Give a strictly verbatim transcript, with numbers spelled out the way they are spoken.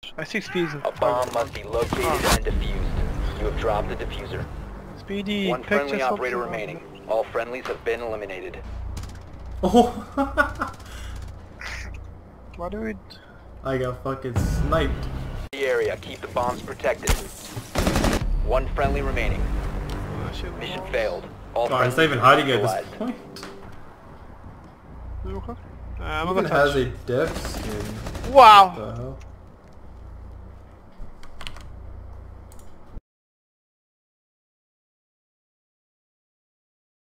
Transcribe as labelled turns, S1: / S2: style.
S1: I see Speeds.
S2: A bomb must be located and defused. You have dropped the diffuser.
S1: Speedy,
S2: One
S1: pick
S2: friendly
S1: yourself
S2: operator
S1: up.
S2: remaining. All friendlies have been eliminated.
S3: Oh,
S1: Why do we...
S3: I got fucking sniped.
S2: The area, keep the bombs protected. One friendly remaining.
S1: Oh, shit,
S2: Mission
S1: bombs.
S2: failed. All
S3: God, it's not
S2: friendlies
S3: even hiding at
S2: neutralized.
S3: this point.
S1: Okay. Uh, I'm
S3: Even
S1: gonna
S3: has
S1: touch.
S3: a death skin.
S1: Wow!
S3: What the hell?